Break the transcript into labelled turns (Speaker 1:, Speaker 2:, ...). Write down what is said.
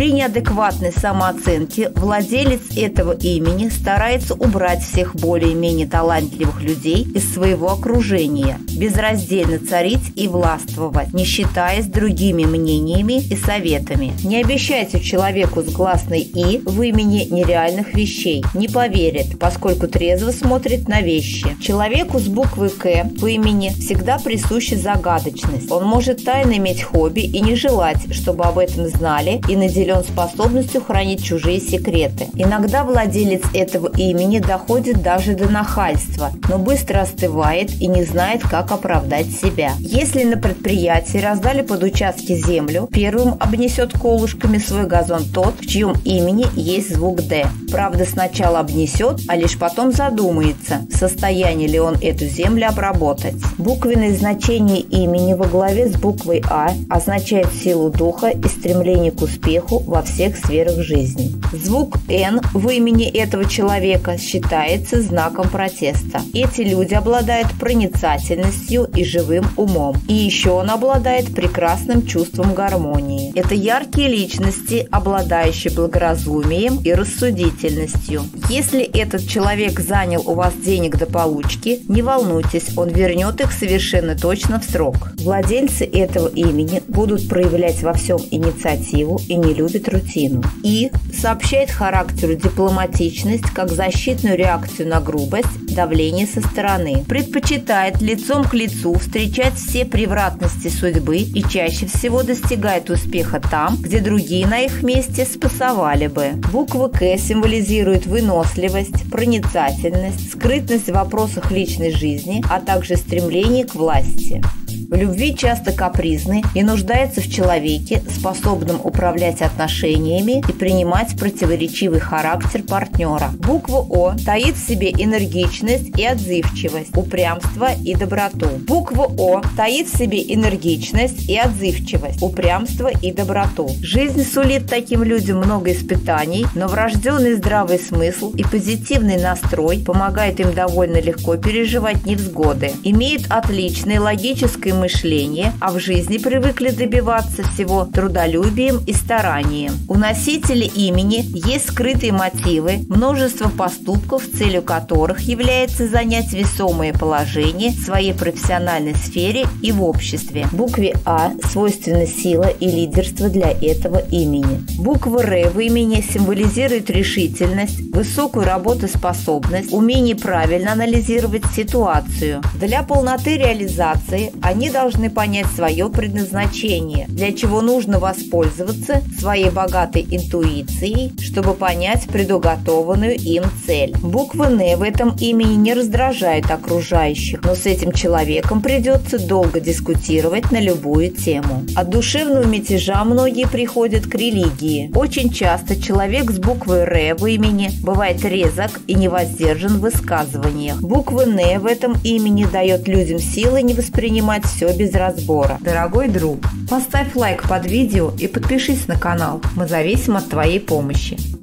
Speaker 1: При неадекватной самооценке владелец этого имени старается убрать всех более-менее талантливых людей из своего окружения, безраздельно царить и властвовать, не считаясь другими мнениями и советами. Не обещайте человеку с гласной «и» в имени нереальных вещей. Не поверит, поскольку трезво смотрит на вещи. Человеку с буквы «К» в имени всегда присуща загадочность. Он может тайно иметь хобби и не желать, чтобы об этом знали, и наделен способностью хранить чужие секреты. Иногда владелец этого имени доходит даже до нахальства, но быстро остывает и не знает, как оправдать себя. Если на предприятии раздали под участки землю, первым обнесет колышками свой газон тот, в чьем имени есть звук «Д». Правда, сначала обнесет, а лишь потом задумается, в состоянии ли он эту землю обработать. Буквенное значение имени во главе с буквой «А» означает силу духа и стремление к успеху во всех сферах жизни. Звук «Н» в имени этого человека считается знаком протеста. Эти люди обладают проницательностью и живым умом. И еще он обладает прекрасным чувством гармонии. Это яркие личности, обладающие благоразумием и рассудительностью. Если этот человек занял у вас денег до получки, не волнуйтесь, он вернет их совершенно точно в срок. Владельцы этого имени будут проявлять во всем инициативу и не любят рутину. И сообщает характеру дипломатичность как защитную реакцию на грубость, давление со стороны. Предпочитает лицом к лицу встречать все превратности судьбы и чаще всего достигает успеха там, где другие на их месте спасовали бы. Буква «К» символизирует выносливость, проницательность, скрытность в вопросах личной жизни, а также стремление к власти. В любви часто капризны и нуждается в человеке, способном управлять отношениями и принимать противоречивый характер партнера. Буква «О» таит в себе энергичность и отзывчивость, упрямство и доброту. Буква «О» таит в себе энергичность и отзывчивость, упрямство и доброту. Жизнь сулит таким людям много испытаний, но врожденный здравый смысл и позитивный настрой помогают им довольно легко переживать невзгоды. Имеют отличное логическое мышление, а в жизни привыкли добиваться всего трудолюбием и старанием. У носителя имени есть скрытые мотивы, множество поступков, целью которых является занять весомое положение в своей профессиональной сфере и в обществе. Букве «А» свойственна сила и лидерство для этого имени. Буква «Р» в имени символизирует решительность, высокую работоспособность, умение правильно анализировать ситуацию. Для полноты реализации они должны понять свое предназначение, для чего нужно воспользоваться своей богатой интуицией, чтобы понять предуготованную им цель. Буква «Н» в этом имени не раздражает окружающих, но с этим человеком придется долго дискутировать на любую тему. От душевного мятежа многие приходят к религии. Очень часто человек с буквой «Р» в имени бывает резок и невоздержан в высказываниях. Буква «Н» в этом имени дает людям силы не воспринимать все без разбора. Дорогой друг, поставь лайк под видео и подпишись на канал. Мы зависим от твоей помощи.